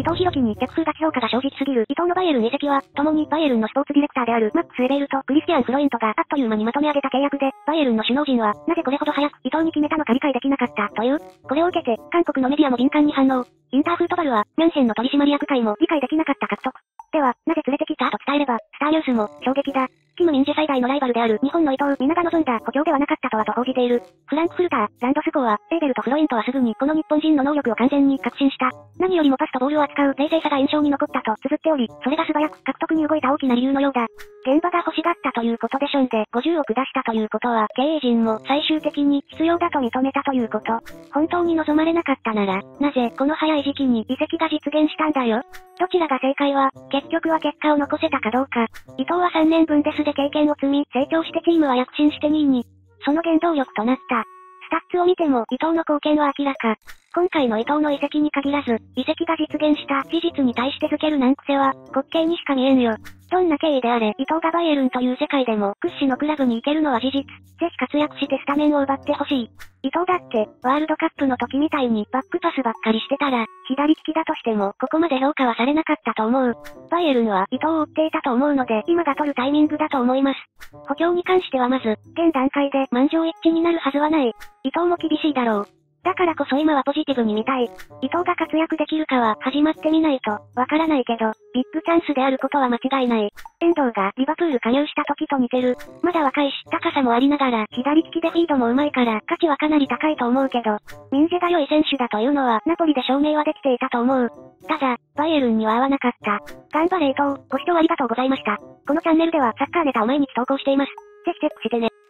伊藤洋輝に逆風が評価が生じすぎる。伊藤のバイエルン移籍は、共にバイエルンのスポーツディレクターであるマックス・エベールとクリスティアン・フロイントがあっという間にまとめ上げた契約で、バイエルンの首脳陣は、なぜこれほど早く伊藤に決めたのか理解できなかったという。これを受けて、韓国のメディアも敏感に反応。インターフートバルは、ミャンヘンの取締役会も理解できなかった獲得。では、なぜ連れてきたと伝えれば、スターニュースも、衝撃だ。キム・ミンジェ最大のライバルである日本の伊藤美奈が望んだ補強ではなかったとはと報じている。フランクフルター、ランドスコア、エーベルとフロイントはすぐにこの日本人の能力を完全に確信した。何よりもパスとボールを扱う冷静さが印象に残ったと綴っており、それが素早く獲得に動いた大きな理由のようだ。現場が欲しがったということでションで50億出したということは、経営陣も最終的に必要だと認めたということ。本当に望まれなかったなら、なぜこの早い時期に移籍が実現したんだよ。どちらが正解は、結局は結果を残せたかどうか。伊藤は3年分ですで経験を積み、成長してチームは躍進して2位に。その原動力となった。スタッツを見ても伊藤の貢献は明らか。今回の伊藤の移籍に限らず、移籍が実現した事実に対して付ける難癖は、滑稽にしか見えんよ。どんな経緯であれ、伊藤がバイエルンという世界でも屈指のクラブに行けるのは事実。ぜひ活躍してスタメンを奪ってほしい。伊藤だって、ワールドカップの時みたいにバックパスばっかりしてたら、左利きだとしてもここまで評価はされなかったと思う。バイエルンは伊藤を追っていたと思うので、今が取るタイミングだと思います。補強に関してはまず、現段階で満場一致になるはずはない。伊藤も厳しいだろう。だからこそ今はポジティブに見たい。伊藤が活躍できるかは始まってみないと、わからないけど、ビッグチャンスであることは間違いない。遠藤がリバプール加入した時と似てる。まだ若いし、高さもありながら、左利きでフィードも上手いから価値はかなり高いと思うけど、ミンジェが良い選手だというのはナポリで証明はできていたと思う。ただ、バイエルンには合わなかった。頑張れ伊藤、ご視聴ありがとうございました。このチャンネルではサッカーネタを毎日投稿しています。ぜひチェックしてね。